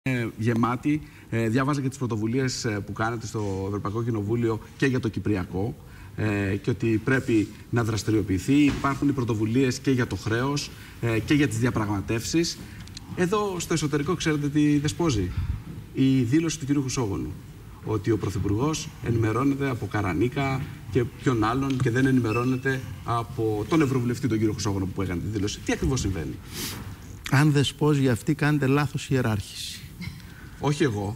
Γεμάτη. Διάβαζα και τις πρωτοβουλίες που κάνετε στο Ευρωπαϊκό Κοινοβούλιο και για το Κυπριακό και ότι πρέπει να δραστηριοποιηθεί. Υπάρχουν οι πρωτοβουλίες και για το χρέος και για τις διαπραγματεύσεις. Εδώ στο εσωτερικό ξέρετε τι δεσπόζει? Η δήλωση του κ. Χρυσόγονου ότι ο Πρωθυπουργός ενημερώνεται από Καρανίκα και ποιον άλλον και δεν ενημερώνεται από τον Ευρωβουλευτή τον κ. Χρυσόγονο που έκανε τη δήλωση. Τι ακριβώς συμβαίνει? Αν δεσπόζει αυτή, κάνετε λάθος ιεράρχηση. Όχι εγώ.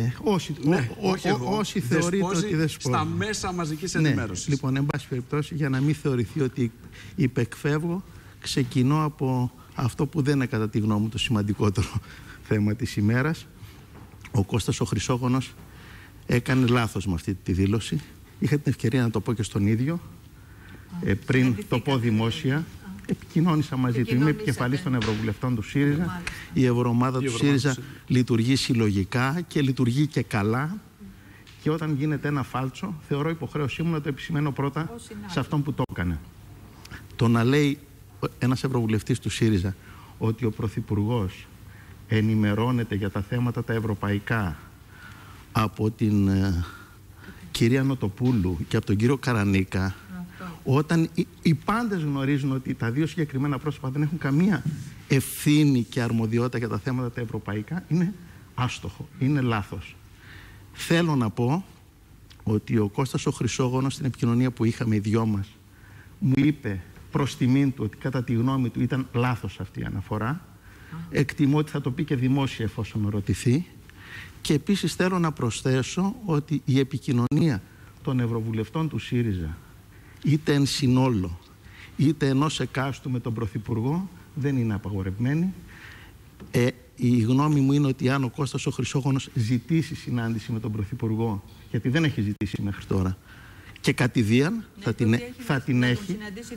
Όσοι θεωρείτε ότι δεσπόζει. Στα μέσα μαζικής ενημέρωσης. Λοιπόν, εν πάση περιπτώσει, για να μην θεωρηθεί ότι υπεκφεύγω, ξεκινώ από αυτό που δεν είναι κατά τη γνώμη μου το σημαντικότερο θέμα της ημέρας. Ο Κώστας ο Χρυσόγονος έκανε λάθος με αυτή τη δήλωση. Είχα την ευκαιρία να το πω και στον ίδιο πριν το πω δημόσια. Επικοινώνησα μαζί του. Είμαι επικεφαλής των Ευρωβουλευτών του ΣΥΡΙΖΑ. Η Ευρωομάδα του ΣΥΡΙΖΑ λειτουργεί συλλογικά και λειτουργεί και καλά. Και όταν γίνεται ένα φάλτσο, θεωρώ υποχρέωσή μου να το επισημαίνω πρώτα σε αυτόν που το έκανε. Το να λέει ένας Ευρωβουλευτής του ΣΥΡΙΖΑ ότι ο Πρωθυπουργός ενημερώνεται για τα θέματα τα ευρωπαϊκά από την κυρία Νοτοπούλου και από τον κύριο Καρανίκα, όταν οι πάντες γνωρίζουν ότι τα δύο συγκεκριμένα πρόσωπα δεν έχουν καμία ευθύνη και αρμοδιότητα για τα θέματα τα ευρωπαϊκά, είναι άστοχο, είναι λάθος. Θέλω να πω ότι ο Κώστας ο Χρυσόγονος, στην επικοινωνία που είχαμε οι δυο μας, μου είπε προς τιμήν του ότι κατά τη γνώμη του ήταν λάθος αυτή η αναφορά. Εκτιμώ ότι θα το πει και δημόσια εφόσον με ρωτηθεί. Και επίσης θέλω να προσθέσω ότι η επικοινωνία των Ευρωβουλευτών του ΣΥΡΙΖΑ, είτε εν συνόλο, είτε ενός εκάστου με τον Πρωθυπουργό, δεν είναι απαγορευμένη. Η γνώμη μου είναι ότι αν ο Κώστας ο Χρυσόγονος ζητήσει συνάντηση με τον Πρωθυπουργό, γιατί δεν έχει ζητήσει μέχρι τώρα, και κατηδίαν θα την έχει.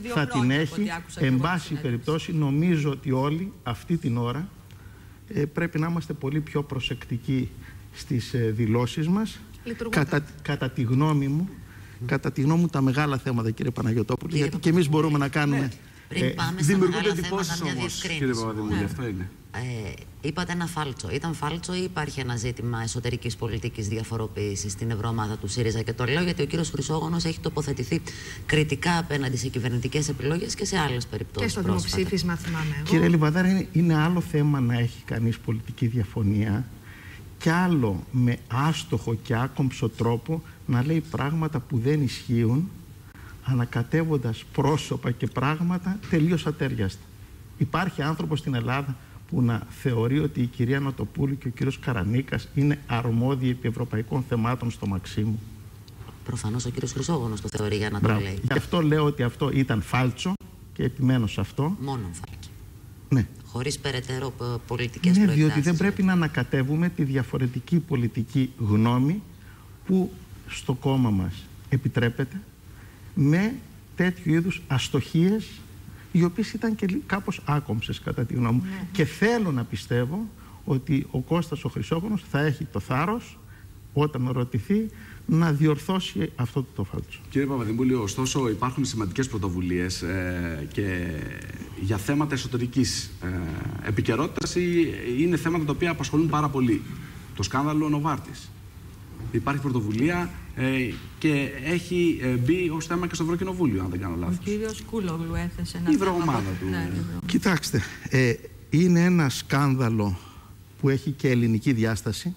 Εν πάση περιπτώσει, νομίζω ότι όλοι αυτή την ώρα πρέπει να είμαστε πολύ πιο προσεκτικοί στις δηλώσεις μας. Κατά τη γνώμη μου, τα μεγάλα θέματα, κύριε Παναγιωτόπουλο, γιατί και εμείς μπορούμε να κάνουμε... Δημιουργούνται εντυπώσεις όμως, κύριε Παπαδημούλη, αυτό είναι. Είπατε ένα φάλτσο. Ήταν φάλτσο ή υπάρχει ένα ζήτημα εσωτερικής πολιτικής διαφοροποίησης στην Ευρωομάδα του ΣΥΡΙΖΑ? Και το λέω γιατί ο κύριος Χρυσόγονος έχει τοποθετηθεί κριτικά απέναντι σε κυβερνητικές επιλογές και σε άλλες περιπτώσεις. Και στο δημοψήφισμα, θυμάμαι εγώ. Κύριε Λιβαδάρα, είναι άλλο θέμα να έχει κανείς πολιτική διαφωνία και άλλο με άστοχο και άκομψο τρόπο να λέει πράγματα που δεν ισχύουν, ανακατεύοντας πρόσωπα και πράγματα τελείως ατέριαστα. Υπάρχει άνθρωπος στην Ελλάδα που να θεωρεί ότι η κυρία Νοτοπούλου και ο κύριος Καρανίκας είναι αρμόδιοι επί ευρωπαϊκών θεμάτων στο Μαξίμου? Προφανώς ο κύριος Χρυσόγονος το θεωρεί, για να το λέει. Γι' αυτό λέω ότι αυτό ήταν φάλτσο και επιμένω σε αυτό. Μόνο φάλτσο. Ναι. Χωρίς περαιτέρω πολιτικές προεκτάσεις. Διότι δεν πρέπει να ανακατεύουμε τη διαφορετική πολιτική γνώμη που στο κόμμα μας επιτρέπεται με τέτοιου είδους αστοχίες, οι οποίες ήταν και κάπως άκομψες κατά τη γνώμη μου. Και θέλω να πιστεύω ότι ο Κώστας ο Χρυσόγονος θα έχει το θάρρος, όταν ρωτηθεί, να διορθώσει αυτό το φάλτσο. Κύριε Παπαδημούλη, ωστόσο υπάρχουν σημαντικές πρωτοβουλίες και για θέματα εσωτερικής επικαιρότητας ή είναι θέματα τα οποία απασχολούν πάρα πολύ. Το σκάνδαλο Νοβάρτης. Υπάρχει πρωτοβουλία και έχει μπει ως θέμα και στο Ευρωκοινοβούλιο, αν δεν κάνω λάθος. Ο κύριος Κούλογλου έθεσε ένα η Ευρωομάδα του. Κοιτάξτε, είναι ένα σκάνδαλο που έχει και ελληνική διάσταση.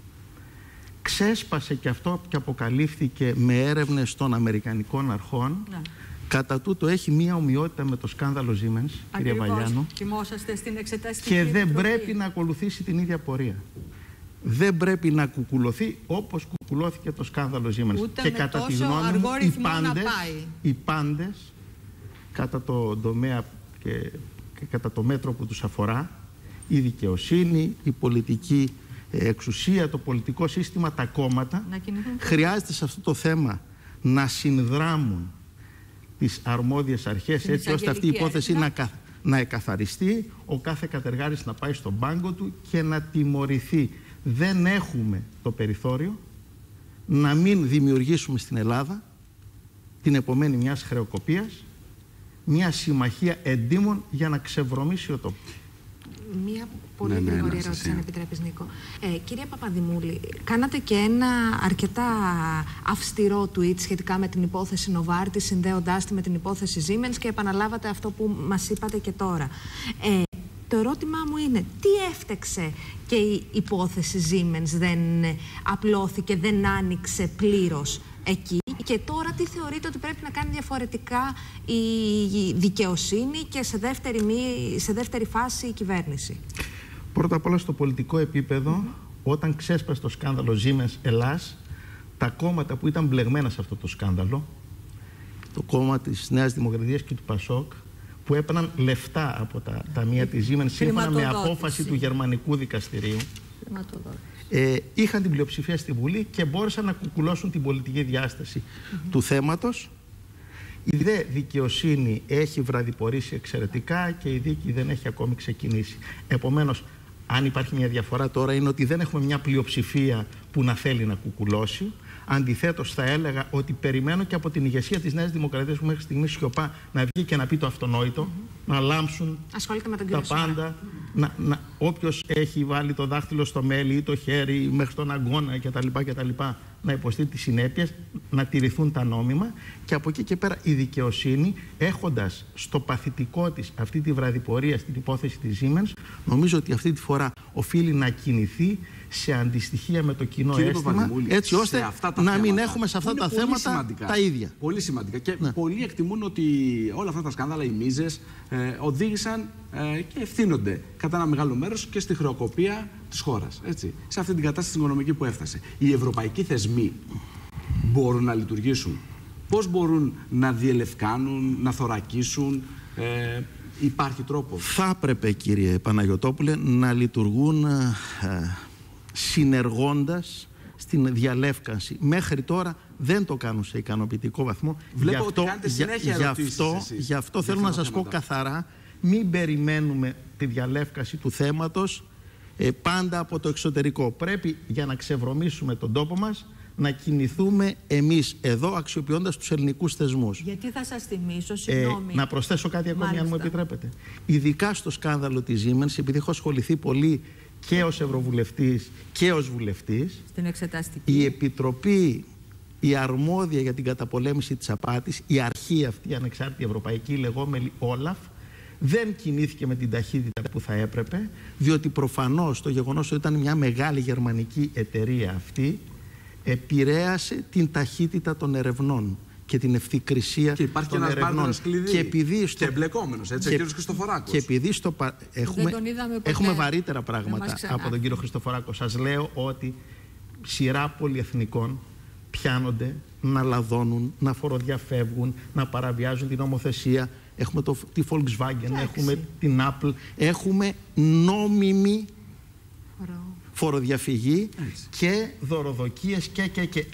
Ξέσπασε και αυτό και αποκαλύφθηκε με έρευνες των Αμερικανικών αρχών. Κατά τούτο έχει μία ομοιότητα με το σκάνδαλο Siemens, κυρία Βαλιάνο. Και δεν πρέπει να ακολουθήσει την ίδια πορεία. Δεν πρέπει να κουκουλωθεί όπως κουκουλώθηκε το σκάνδαλο Siemens. Ούτε και με κατά τη γνώμη μου, οι πάντες, κατά το τομέα και κατά το μέτρο που τους αφορά, η δικαιοσύνη, η πολιτική εξουσία, το πολιτικό σύστημα, τα κόμματα, χρειάζεται σε αυτό το θέμα να συνδράμουν τις αρμόδιες αρχές, έτσι ώστε αυτή η υπόθεση να εκαθαριστεί, ο κάθε κατεργάρης να πάει στον πάγκο του και να τιμωρηθεί. Δεν έχουμε το περιθώριο να μην δημιουργήσουμε στην Ελλάδα την επομένη μιας χρεοκοπίας, μια συμμαχία εντύμων για να ξεβρωμίσει ο τόπος. Μία πολύ γρήγορη ερώτηση, αν επιτρέπεις, Νίκο. Κύριε Παπαδημούλη, κάνατε και ένα αρκετά αυστηρό tweet σχετικά με την υπόθεση Νοβάρτη, συνδέοντάς τη με την υπόθεση Siemens, και επαναλάβατε αυτό που μας είπατε και τώρα. Το ερώτημά μου είναι, τι έφτεξε και η υπόθεση Siemens δεν απλώθηκε, δεν άνοιξε πλήρως εκεί, και τώρα τι θεωρείτε ότι πρέπει να κάνει διαφορετικά η δικαιοσύνη και σε δεύτερη φάση η κυβέρνηση? Πρώτα απ' όλα, στο πολιτικό επίπεδο, όταν ξέσπασε το σκάνδαλο Siemens Ελλάς, τα κόμματα που ήταν μπλεγμένα σε αυτό το σκάνδαλο, το κόμμα της Νέας Δημοκρατίας και του Πασόκ, που έπαιρναν λεφτά από τα ταμεία της Siemens σύμφωνα με απόφαση του γερμανικού δικαστηρίου, είχαν την πλειοψηφία στη Βουλή και μπόρεσαν να κουκουλώσουν την πολιτική διάσταση του θέματος. Η δε δικαιοσύνη έχει βραδιπορήσει εξαιρετικά και η δίκη δεν έχει ακόμη ξεκινήσει. Επομένως, αν υπάρχει μια διαφορά τώρα, είναι ότι δεν έχουμε μια πλειοψηφία που να θέλει να κουκουλώσει. Αντιθέτως, θα έλεγα ότι περιμένω και από την ηγεσία της Νέας Δημοκρατίας, που μέχρι στιγμής σιωπά, να βγει και να πει το αυτονόητο, να λάμψουν τα πάντα. Όποιος έχει βάλει το δάχτυλο στο μέλι ή το χέρι μέχρι τον αγκώνα κτλ. Να υποστεί τις συνέπειες, να τηρηθούν τα νόμιμα, και από εκεί και πέρα η δικαιοσύνη, έχοντας στο παθητικό της αυτή τη βραδιπορία στην υπόθεση της Siemens, νομίζω ότι αυτή τη φορά οφείλει να κινηθεί σε αντιστοιχεία με το κοινό αίσθημα, έτσι ώστε να μην έχουμε σε αυτά τα θέματα τα ίδια. Πολύ σημαντικά. Και πολλοί εκτιμούν ότι όλα αυτά τα σκάνδαλα, οι μίζες, οδήγησαν και ευθύνονται κατά ένα μεγάλο μέρος και στη χρεοκοπία της χώρας. Έτσι, σε αυτή την κατάσταση οικονομική που έφτασε. Οι ευρωπαϊκοί θεσμοί μπορούν να λειτουργήσουν? Πώς μπορούν να διελευκάνουν, να θωρακίσουν? Υπάρχει τρόπος? Θα έπρεπε, κύριε Παναγιωτόπουλε, να λειτουργούν συνεργώντας στην διαλεύκανση. Μέχρι τώρα δεν το κάνουν σε ικανοποιητικό βαθμό. Βλέπω ότι κάνετε συνέχεια ερωτήσεις εσείς. Γι' αυτό θέλω να σας πω καθαρά, μην περιμένουμε τη διαλεύκανση του θέματος πάντα από το εξωτερικό. Πρέπει, για να ξεβρωμίσουμε τον τόπο μας, να κινηθούμε εμείς εδώ, αξιοποιώντας τους ελληνικούς θεσμούς. Γιατί θα σας θυμίσω, συγγνώμη. Να προσθέσω κάτι ακόμη, αν μου επιτρέπετε. Ειδικά στο σκάνδαλο της Siemens, επειδή έχω ασχοληθεί πολύ και ως Ευρωβουλευτής και ως βουλευτής, στην εξεταστική, η Επιτροπή, η αρμόδια για την καταπολέμηση της απάτης, η αρχή αυτή, η ανεξάρτητη ευρωπαϊκή, λεγόμενη Όλαφ, δεν κινήθηκε με την ταχύτητα που θα έπρεπε, διότι προφανώς το γεγονός ότι ήταν μια μεγάλη γερμανική εταιρεία αυτή επηρέασε την ταχύτητα των ερευνών και την ευθυκρισία και υπάρχει των ερευνών. Και επειδή και εμπλεκόμενος, έτσι, ο κύριος Χριστοφοράκος. Και επειδή έχουμε βαρύτερα πράγματα από τον κύριο Χριστοφοράκο. Σας λέω ότι σειρά πολυεθνικών πιάνονται να λαδώνουν, να φοροδιαφεύγουν, να παραβιάζουν την νομοθεσία. Έχουμε τη Volkswagen, έχουμε την Apple, έχουμε νόμιμη φοροδιαφυγή και δωροδοκίες και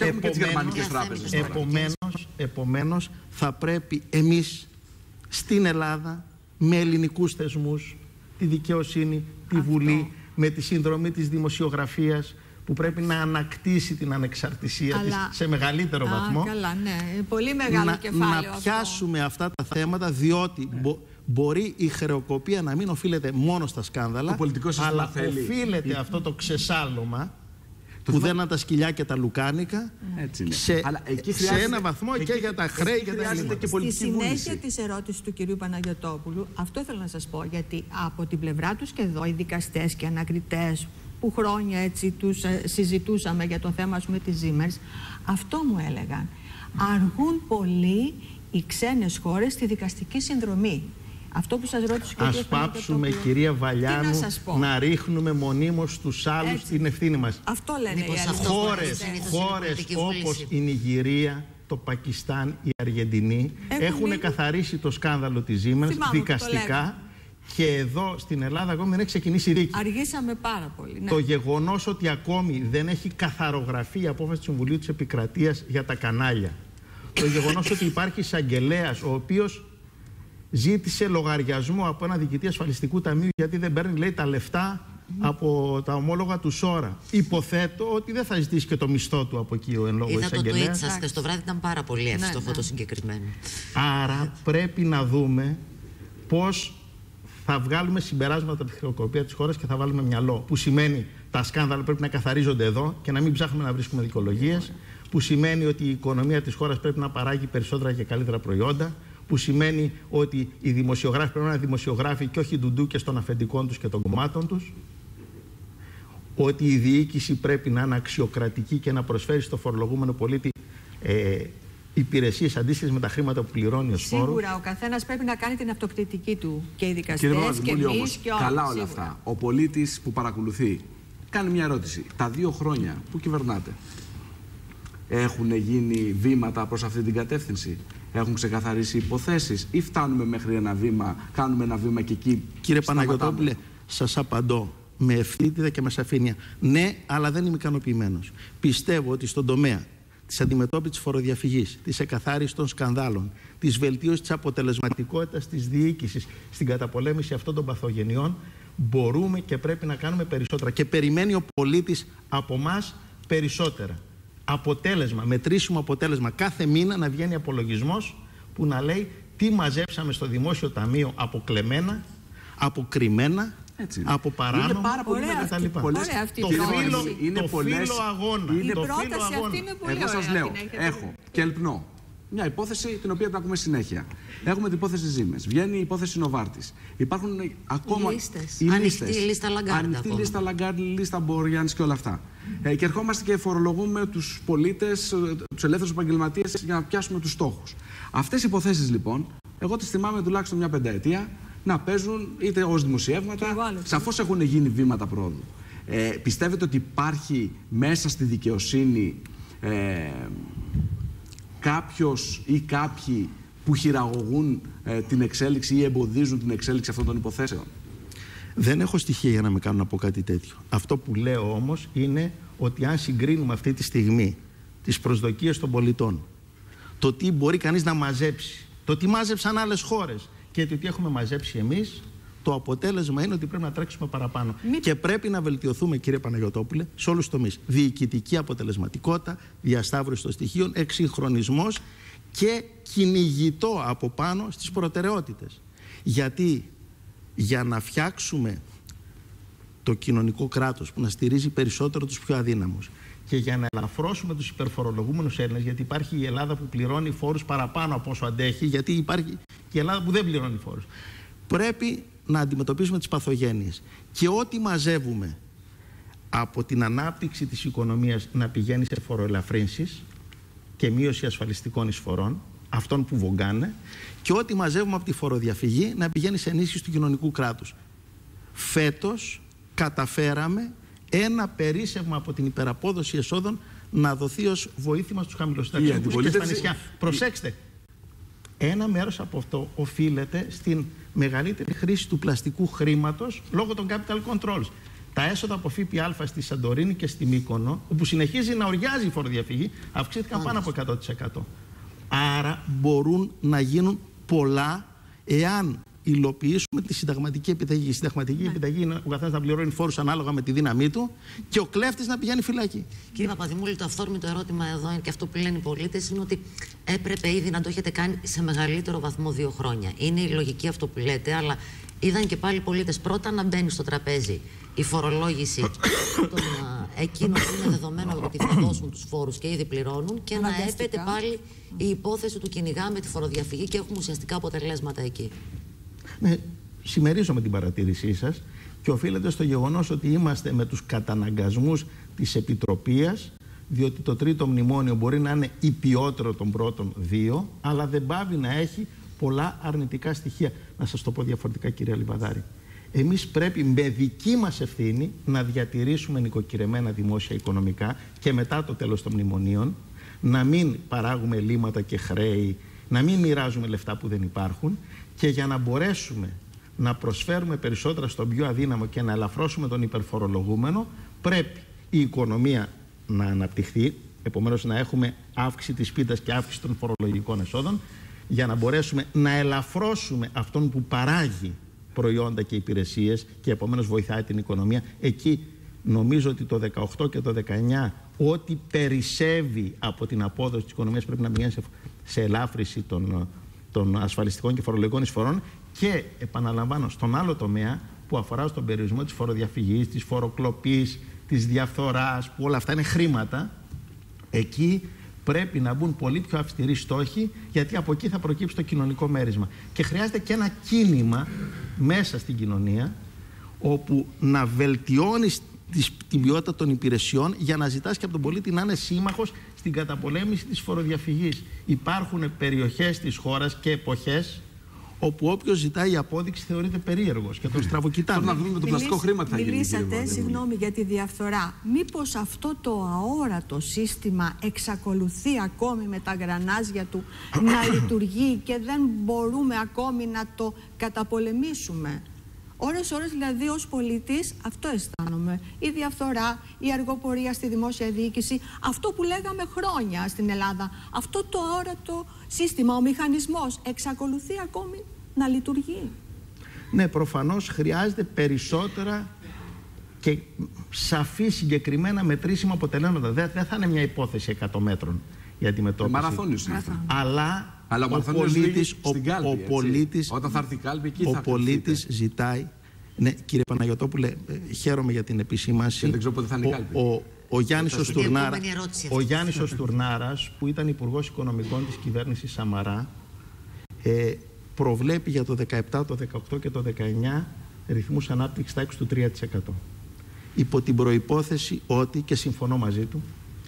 επομένως θα πρέπει εμείς στην Ελλάδα, με ελληνικούς θεσμούς, τη δικαιοσύνη, τη Βουλή, με τη συνδρομή της δημοσιογραφίας, που πρέπει να ανακτήσει την ανεξαρτησία της σε μεγαλύτερο βαθμό. Καλά, ναι. Πολύ μεγάλο κεφάλαιο να πιάσουμε αυτά τα θέματα, διότι μπορεί η χρεοκοπία να μην οφείλεται μόνο στα σκάνδαλα, αλλά οφείλεται αυτό το ξεσάλωμα που δέναν τα σκυλιά και τα λουκάνικα σε ένα βαθμό και για τα χρέη και τα ελλείμματα. Στη συνέχεια της ερώτησης του κυρίου Παναγιωτόπουλου, αυτό ήθελα να σας πω, γιατί από την πλευρά τους και εδώ οι δικαστές και ανακριτές που χρόνια έτσι τους συζητούσαμε για το θέμα με τη Siemens, αυτό μου έλεγαν. Αργούν πολύ οι ξένες χώρες στη δικαστική συνδρομή. Αυτό που σας ρώτησε και ο Ας πάψουμε, κυρία Βαλιάνου, να ρίχνουμε μονίμως τους άλλους την ευθύνη μας. Αυτό λένε οι χώρες όπως η Νιγηρία, το Πακιστάν, η Αργεντινή έχουν καθαρίσει το σκάνδαλο της Siemens δικαστικά. Και εδώ στην Ελλάδα ακόμη δεν έχει ξεκινήσει δίκη. Αργήσαμε πάρα πολύ. Ναι. Το γεγονός ότι ακόμη δεν έχει καθαρογραφεί η απόφαση του Συμβουλίου της Επικρατείας για τα κανάλια. Το γεγονός ότι υπάρχει εισαγγελέας ο οποίος ζήτησε λογαριασμό από ένα διοικητή ασφαλιστικού ταμείου γιατί δεν παίρνει, λέει, τα λεφτά από τα ομόλογα του Σόρα. Υποθέτω ότι δεν θα ζητήσει και το μισθό του από εκεί ο εν λόγω εισαγγελέας. Είδα το tweet σας χθες το βράδυ, ήταν πάρα πολύ εύστοχο το συγκεκριμένο. Άρα πρέπει να δούμε πώς θα βγάλουμε συμπεράσματα από τη χρεοκοπία της χώρας και θα βάλουμε μυαλό. Που σημαίνει τα σκάνδαλα πρέπει να καθαρίζονται εδώ και να μην ψάχνουμε να βρίσκουμε δικαιολογίες. Που σημαίνει ότι η οικονομία της χώρας πρέπει να παράγει περισσότερα και καλύτερα προϊόντα. Που σημαίνει ότι οι δημοσιογράφοι πρέπει να είναι δημοσιογράφοι και όχι ντουντούκες των αφεντικών τους και των κομμάτων τους. Ότι η διοίκηση πρέπει να είναι αξιοκρατική και να προσφέρει στο φορολογούμενο πολίτη υπηρεσίες αντίστοιχες με τα χρήματα που πληρώνει ως φόρος. Σίγουρα ο καθένας πρέπει να κάνει την αυτοκριτική του. Και οι δικαστές και εμείς και όλοι. Καλά όλα αυτά. Ο πολίτης που παρακολουθεί κάνει μια ερώτηση. Τα 2 χρόνια που κυβερνάτε, έχουν γίνει βήματα προς αυτή την κατεύθυνση? Έχουν ξεκαθαρίσει υποθέσεις ή φτάνουμε μέχρι ένα βήμα, κάνουμε ένα βήμα και εκεί? Κύριε Παναγιωτόπουλε, σας απαντώ με ευθύτητα και με σαφήνεια. Ναι, αλλά δεν είμαι ικανοποιημένος. Πιστεύω ότι στον τομέα της αντιμετώπισης της φοροδιαφυγής, της εκαθάρισης των σκανδάλων, της βελτίωσης της αποτελεσματικότητας της διοίκησης στην καταπολέμηση αυτών των παθογενειών, μπορούμε και πρέπει να κάνουμε περισσότερα. Και περιμένει ο πολίτης από εμάς περισσότερα. Αποτέλεσμα, μετρήσιμο αποτέλεσμα. Κάθε μήνα να βγαίνει απολογισμός που να λέει τι μαζέψαμε στο Δημόσιο Ταμείο από κλεμμένα, από κρυμμένα, από παράνομα. Είναι πάρα πολύ μεγάλη αυτή. Το φύλλο αγώνα. Η πρόταση αυτή είναι πολύ ωραία. Εγώ σας λέω, έχω και ελπνώ μια υπόθεση την οποία την ακούμε συνέχεια. Έχουμε την υπόθεση Ζήμες. Βγαίνει η υπόθεση Νοβάρτης. Υπάρχουν ακόμα ανοιχτή λίστα Λαγκάρντ. Ανοιχτή λίστα Λαγκάρντ, λίστα Μπόριανς και όλα αυτά. Και ερχόμαστε και φορολογούμε τους πολίτες, τους ελεύθερους επαγγελματίες για να πιάσουμε τους στόχους. Αυτές οι υποθέσεις λοιπόν, εγώ τις θυμάμαι τουλάχιστον μια 5ετία να παίζουν είτε ως δημοσιεύματα. Σαφώς έχουν γίνει βήματα πρόοδου. Πιστεύετε ότι υπάρχει μέσα στη δικαιοσύνη κάποιος ή κάποιοι που χειραγωγούν την εξέλιξη ή εμποδίζουν την εξέλιξη αυτών των υποθέσεων? Δεν έχω στοιχεία για να με κάνουν να πω κάτι τέτοιο. Αυτό που λέω όμως είναι ότι αν συγκρίνουμε αυτή τη στιγμή τις προσδοκίες των πολιτών, το τι μπορεί κανείς να μαζέψει, το τι μάζεψαν άλλες χώρες και το τι έχουμε μαζέψει εμείς, το αποτέλεσμα είναι ότι πρέπει να τρέξουμε παραπάνω. Και πρέπει να βελτιωθούμε, κύριε Παναγιωτόπουλε, σε όλους τους τομείς. Διοικητική αποτελεσματικότητα, διασταύρωση των στοιχείων, εξυγχρονισμός και κυνηγητό από πάνω στις προτεραιότητες. Γιατί για να φτιάξουμε το κοινωνικό κράτος που να στηρίζει περισσότερο τους πιο αδύναμους και για να ελαφρώσουμε τους υπερφορολογούμενους Έλληνες, γιατί υπάρχει η Ελλάδα που πληρώνει φόρους παραπάνω από όσο αντέχει, γιατί υπάρχει και η Ελλάδα που δεν πληρώνει φόρους, πρέπει να αντιμετωπίσουμε τις παθογένειες. Και ό,τι μαζεύουμε από την ανάπτυξη της οικονομίας να πηγαίνει σε φοροελαφρύνσεις και μείωση ασφαλιστικών εισφορών, αυτών που βογκάνε, και ό,τι μαζεύουμε από τη φοροδιαφυγή να πηγαίνει σε ενίσχυση του κοινωνικού κράτους. Φέτος καταφέραμε ένα περίσσευμα από την υπεραπόδοση εσόδων να δοθεί ως βοήθημα στους χαμηλοσυνταξιούχους και στα νησιά. Προσέξτε, ένα μέρος από αυτό οφείλεται στην μεγαλύτερη χρήση του πλαστικού χρήματος λόγω των capital controls. Τα έσοδα από ΦΠΑ στη Σαντορίνη και στη Μύκονο, όπου συνεχίζει να οριάζει η φοροδιαφυγή, αυξήθηκαν πάνω από 100%. Άρα μπορούν να γίνουν πολλά εάν υλοποιήσουμε τη συνταγματική επιταγή. Η συνταγματική επιταγή είναι ο καθένας να πληρώνει φόρους ανάλογα με τη δύναμή του και ο κλέφτης να πηγαίνει φυλακή. Κύριε Παπαδημούλη, το αυθόρμητο ερώτημα εδώ είναι και αυτό που λένε οι πολίτες είναι ότι έπρεπε ήδη να το έχετε κάνει σε μεγαλύτερο βαθμό 2 χρόνια. Είναι η λογική αυτό που λέτε, αλλά είδαν και πάλι οι πολίτες πρώτα να μπαίνει στο τραπέζι η φορολόγηση των εκείνων που είναι δεδομένο ότι θα δώσουν τους φόρους και ήδη πληρώνουν και να έπεται πάλι η υπόθεση του κυνηγάμε τη φοροδιαφυγή και έχουμε ουσιαστικά αποτελέσματα εκεί. Ναι, συμμερίζομαι την παρατήρησή σας και οφείλεται στο γεγονός ότι είμαστε με τους καταναγκασμούς της Επιτροπίας, διότι το τρίτο μνημόνιο μπορεί να είναι υπιότερο των πρώτων 2, αλλά δεν πάβει να έχει πολλά αρνητικά στοιχεία. Να σας το πω διαφορετικά, κυρία Λιβαδάρη. Εμείς πρέπει με δική μας ευθύνη να διατηρήσουμε νοικοκυρεμένα δημόσια οικονομικά και μετά το τέλος των μνημονίων, να μην παράγουμε ελλείμματα και χρέη, να μην μοιράζουμε λεφτά που δεν υπάρχουν, και για να μπορέσουμε να προσφέρουμε περισσότερα στον πιο αδύναμο και να ελαφρώσουμε τον υπερφορολογούμενο, πρέπει η οικονομία να αναπτυχθεί, επομένως να έχουμε αύξηση της πίτας και αύξηση των φορολογικών εσόδων, για να μπορέσουμε να ελαφρώσουμε αυτόν που παράγει προϊόντα και υπηρεσίες και επομένως βοηθάει την οικονομία. Εκεί νομίζω ότι το 18 και το 19 ό,τι περισσεύει από την απόδοση της οικονομίας πρέπει να πηγαίνει σε ελάφρυση των ασφαλιστικών και φορολογικών εισφορών Και επαναλαμβάνω, στον άλλο τομέα που αφορά στον περιορισμό της φοροδιαφυγής, της φοροκλοπής, της διαφθοράς, που όλα αυτά είναι χρήματα, εκεί πρέπει να μπουν πολύ πιο αυστηροί στόχοι, γιατί από εκεί θα προκύψει το κοινωνικό μέρισμα. Και χρειάζεται και ένα κίνημα μέσα στην κοινωνία, όπου να βελτιώνεις την ποιότητα των υπηρεσιών για να ζητάς και από τον πολίτη να είναι σύμμαχος στην καταπολέμηση της φοροδιαφυγής. Υπάρχουν περιοχές της χώρας και εποχές όπου όποιος ζητάει απόδειξη θεωρείται περίεργος και τον στραβοκοιτάνε. Να δούμε το πλαστικό χρήμα τι θα γίνει. Μιλήσατε, συγγνώμη, για τη διαφθορά. Μήπως αυτό το αόρατο σύστημα εξακολουθεί ακόμη με τα γρανάζια του να λειτουργεί και δεν μπορούμε ακόμη να το καταπολεμήσουμε? Ώρες δηλαδή ως πολίτης αυτό αισθάνομαι. Η διαφθορά, η αργοπορία στη δημόσια διοίκηση, αυτό που λέγαμε χρόνια στην Ελλάδα, αυτό το αόρατο σύστημα, ο μηχανισμός εξακολουθεί ακόμη να λειτουργεί. Ναι, προφανώς χρειάζεται περισσότερα και σαφή συγκεκριμένα μετρήσιμα αποτελέσματα. Δεν θα είναι μια υπόθεση 100 μέτρων η αντιμετώπιση. Μαραθώνιος είναι. Αλλά ο πολίτης, όταν θα έρθει η κάλπη, εκεί ο πολίτης ζητάει. Ναι, κύριε Παναγιωτόπουλε, χαίρομαι για την επισήμανση. Δεν ξέρω πότε θα είναι η κάλπη. Ο Γιάννης ο Στουρνάρας, που ήταν Υπουργός Οικονομικών της κυβέρνησης Σαμαρά, προβλέπει για το 17, το 18 και το 19 ρυθμούς ανάπτυξης τάξης του 3%. Υπό την προϋπόθεση ότι, και συμφωνώ μαζί του,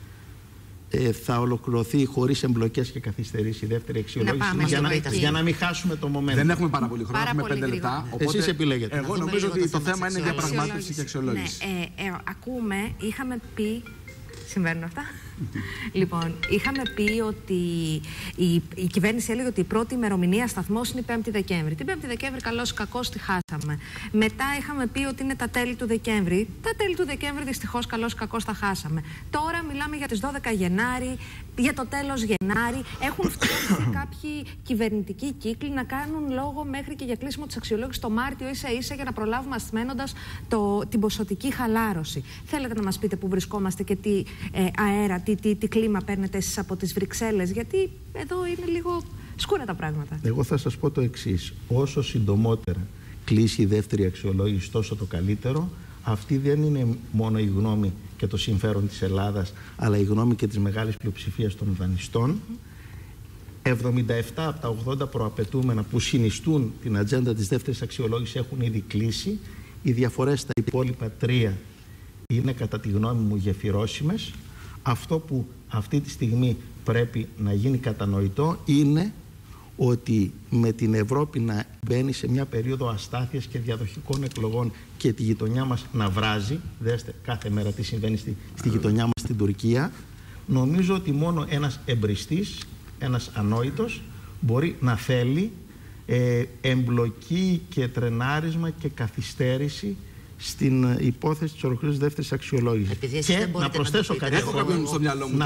θα ολοκληρωθεί χωρίς εμπλοκές και καθυστερήσει η δεύτερη αξιολόγηση για να μην χάσουμε το momentum. Δεν έχουμε πάρα πολύ χρόνο, έχουμε 5 λεπτά. Οπότε εσείς επιλέγετε. Εγώ νομίζω ότι το θέμα είναι διαπραγμάτευση και αξιολόγηση. Ναι, ακούμε, είχαμε πει. Συμβαίνουν αυτά. Λοιπόν, είχαμε πει ότι η κυβέρνηση έλεγε ότι η πρώτη ημερομηνία σταθμός είναι η 5η Δεκέμβρη. Την 5η Δεκέμβρη καλώς ή κακώς τη χάσαμε. Μετά είχαμε πει ότι είναι τα τέλη του Δεκέμβρη. Τα τέλη του Δεκέμβρη δυστυχώς καλώς ή κακώς τα χάσαμε. Τώρα μιλάμε για τις 12 Γενάρη, για το τέλος Γενάρη. Έχουν φτιάξει κάποιοι κυβερνητικοί κύκλοι να κάνουν λόγο μέχρι και για κλείσιμο της αξιολόγησης το Μάρτιο ίσα-ίσα για να προλάβουμε ασθμένοντας την ποσοτική χαλάρωση. Θέλετε να μας πείτε πού βρισκόμαστε και τι αέρα, τι κλίμα παίρνετε εσείς από τις Βρυξέλλες, γιατί εδώ είναι λίγο σκούρα τα πράγματα. Εγώ θα σας πω το εξής. Όσο συντομότερα κλείσει η δεύτερη αξιολόγηση, τόσο το καλύτερο. Αυτή δεν είναι μόνο η γνώμη και το συμφέρον της Ελλάδας, αλλά η γνώμη και της μεγάλης πλειοψηφίας των δανειστών. 77 από τα 80 προαπαιτούμενα που συνιστούν την ατζέντα της δεύτερης αξιολόγησης έχουν ήδη κλείσει. Οι διαφορές στα υπόλοιπα 3 είναι κατά τη γνώμη μου γεφυρώσιμες. Αυτό που αυτή τη στιγμή πρέπει να γίνει κατανοητό είναι ότι με την Ευρώπη να μπαίνει σε μια περίοδο αστάθειας και διαδοχικών εκλογών και τη γειτονιά μας να βράζει, δέστε κάθε μέρα τι συμβαίνει στη γειτονιά μας στην Τουρκία, νομίζω ότι μόνο ένας εμπριστής, ένας ανόητος μπορεί να θέλει εμπλοκή και τρενάρισμα και καθυστέρηση στην υπόθεση της ολοκλήρωσης δεύτερης αξιολόγησης. Και να προσθέσω κάτι ακόμα. Έχω κάποιον στο μυαλό μου.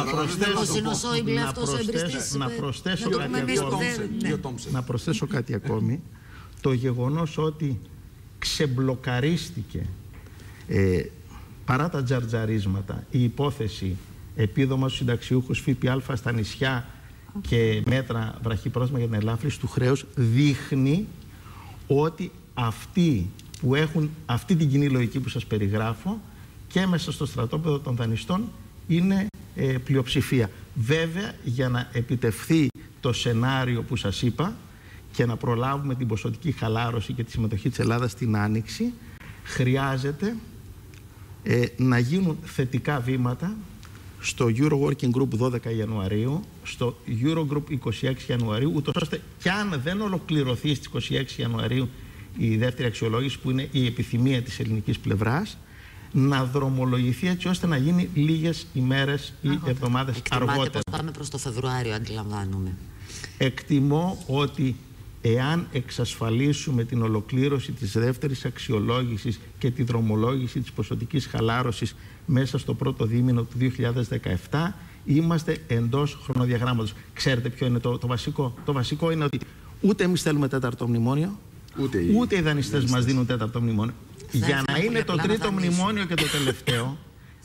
Να προσθέσω κάτι ακόμη. Το γεγονός ότι ξεμπλοκαρίστηκε παρά τα τζαρτζαρίσματα η υπόθεση επίδομα στους συνταξιούχους, ΦΠΑ στα νησιά και μέτρα βραχυπρόθεσμα για την ελάφρυνση του χρέους, δείχνει ότι αυτοί που έχουν αυτή την κοινή λογική που σας περιγράφω και μέσα στο στρατόπεδο των δανειστών είναι πλειοψηφία. Βέβαια, για να επιτευχθεί το σενάριο που σας είπα και να προλάβουμε την ποσοτική χαλάρωση και τη συμμετοχή της Ελλάδας στην Άνοιξη, χρειάζεται να γίνουν θετικά βήματα στο Euro Working Group 12 Ιανουαρίου, στο Eurogroup 26 Ιανουαρίου, ούτως ώστε κι αν δεν ολοκληρωθεί στις 26 Ιανουαρίου η δεύτερη αξιολόγηση, που είναι η επιθυμία της ελληνικής πλευράς, να δρομολογηθεί έτσι ώστε να γίνει λίγες ημέρες ή εβδομάδες αργότερα. Εκτιμάτε πως πάμε προς το Φεβρουάριο, αντιλαμβάνομαι. Εκτιμώ ότι εάν εξασφαλίσουμε την ολοκλήρωση της δεύτερης αξιολόγησης και τη δρομολόγηση της ποσοτικής χαλάρωσης μέσα στο πρώτο δίμηνο του 2017, είμαστε εντός χρονοδιαγράμματος. Ξέρετε ποιο είναι το βασικό? Το βασικό είναι ότι ούτε εμείς θέλουμε τέταρτο μνημόνιο, ούτε οι δανειστές μας δίνουν τέταρτο μνημόνιο. Για να είναι το τρίτο μνημόνιο και το τελευταίο,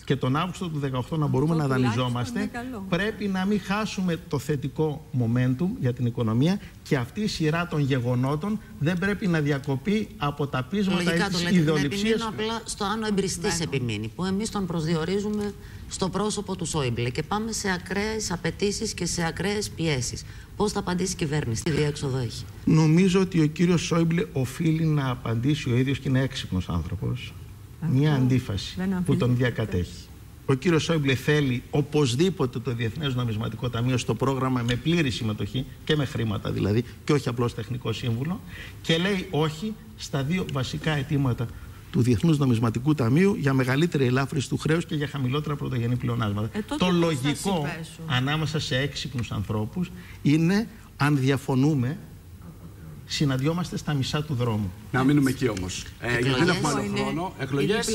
και τον Αύγουστο του 2018 να μπορούμε να δανειζόμαστε, πρέπει να μην χάσουμε το θετικό momentum για την οικονομία και αυτή η σειρά των γεγονότων δεν πρέπει να διακοπεί από τα πείσματα της ιδεολειψίας. Επιμείνω απλά στο αν ο εμπριστής επιμείνει, που εμείς τον προσδιορίζουμε στο πρόσωπο του Σόιμπλε και πάμε σε ακραίες απαιτήσεις και σε ακραίες πιέσεις. Πώς θα απαντήσει η κυβέρνηση, τι διέξοδο έχει? Νομίζω ότι ο κύριος Σόιμπλε οφείλει να απαντήσει ο ίδιος και είναι έξυπνος άνθρωπος. Μια αντίφαση που τον διακατέχει. Ο κύριος Σόιμπλε θέλει οπωσδήποτε το Διεθνές Νομισματικό Ταμείο στο πρόγραμμα με πλήρη συμμετοχή και με χρήματα δηλαδή, και όχι απλώς τεχνικό σύμβουλο, και λέει όχι στα δύο βασικά αιτήματα του Διεθνούς Νομισματικού Ταμείου για μεγαλύτερη ελάφρυνση του χρέους και για χαμηλότερα πρωτογενή πλεονάσματα. Το λογικό ανάμεσα σε έξυπνους ανθρώπους είναι, αν διαφωνούμε, συναντιόμαστε στα μισά του δρόμου. Να μείνουμε εκεί όμως. Γιατί δεν έχουμε άλλο χρόνο. Εκλογές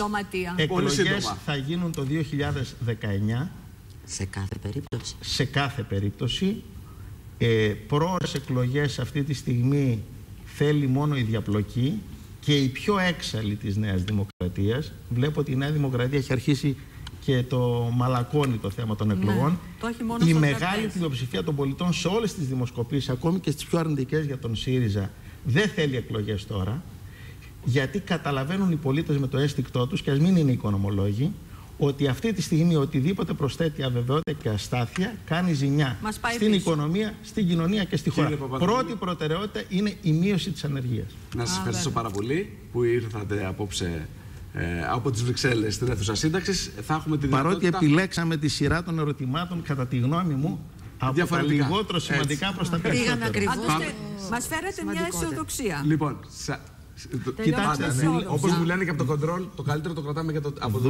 θα γίνουν το 2019. Σε κάθε περίπτωση. Σε κάθε περίπτωση. Πρόορες εκλογές αυτή τη στιγμή θέλει μόνο η διαπλοκή και η πιο έξαλλη της Νέας Δημοκρατίας. Βλέπω ότι η Νέα Δημοκρατία έχει αρχίσει και το μαλακώνει το θέμα των εκλογών. Η μεγάλη πλειοψηφία των πολιτών σε όλες τις δημοσκοπήσεις, ακόμη και στις πιο αρνητικές για τον ΣΥΡΙΖΑ, δεν θέλει εκλογές τώρα, γιατί καταλαβαίνουν οι πολίτες με το αίσθηκτό τους, και ας μην είναι οικονομολόγοι, ότι αυτή τη στιγμή οτιδήποτε προσθέτει αβεβαιότητα και αστάθεια κάνει ζημιά στην οικονομία, στην κοινωνία και στη χώρα. Πρώτη προτεραιότητα είναι η μείωση της ανεργίας. Να σας ευχαριστήσω πάρα πολύ που ήρθατε απόψε από τις Βρυξέλλες στην αίθουσα σύνταξης. Θα έχουμε τη δυνατότητα... Παρότι επιλέξαμε τη σειρά των ερωτημάτων, κατά τη γνώμη μου, από τα λιγότερο σημαντικά προς τα περισσότερα. Μας φέρετε μια αισιοδοξία. Λοιπόν, κοιτάξτε, όπως μου λένε και από το κοντρόλ, το καλύτερο το κρατάμε για το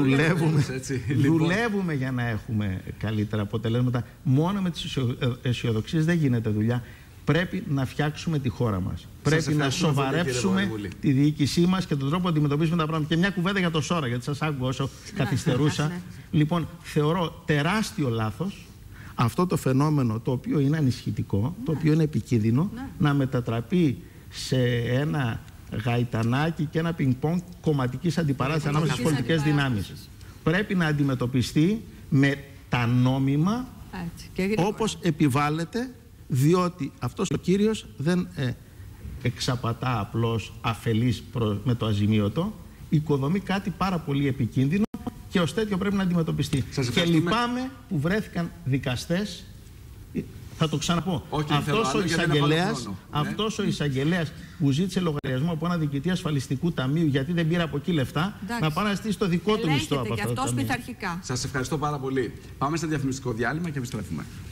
δουλεύουμε για να έχουμε καλύτερα αποτελέσματα. Μόνο με τις αισιοδοξίες δεν γίνεται δουλειά. Πρέπει να φτιάξουμε τη χώρα μας. Πρέπει να σοβαρέψουμε τη διοίκησή μας και τον τρόπο να αντιμετωπίσουμε τα πράγματα. Και μια κουβέντα για το ΣΟΡΑ, γιατί σας άκουγα όσο καθυστερούσα. Λοιπόν, θεωρώ τεράστιο λάθος αυτό το φαινόμενο, το οποίο είναι ανισχυτικό, το οποίο είναι επικίνδυνο, να μετατραπεί σε ένα γαϊτανάκι και ένα πινκ-πονγκ κομματικής αντιπαράθεσης ανάμεσα στις πολιτικές δυνάμεις. Πρέπει να αντιμετωπιστεί με τα νόμιμα, όπως επιβάλλεται, διότι αυτός ο κύριος δεν εξαπατά απλώς αφελής με το αζημίωτο, οικοδομεί κάτι πάρα πολύ επικίνδυνο και ως τέτοιο πρέπει να αντιμετωπιστεί. Και λυπάμαι που βρέθηκαν δικαστές. Θα το ξαναπώ. Αυτός ο εισαγγελέας που ζήτησε λογαριασμό από ένα διοικητή ασφαλιστικού ταμείου γιατί δεν πήρε από εκεί λεφτά, να πάει να στήσει το δικό του μισθό από αυτό το ταμείο. Σας ευχαριστώ πάρα πολύ. Πάμε σε διαφημιστικό διάλειμμα και επιστρέφουμε.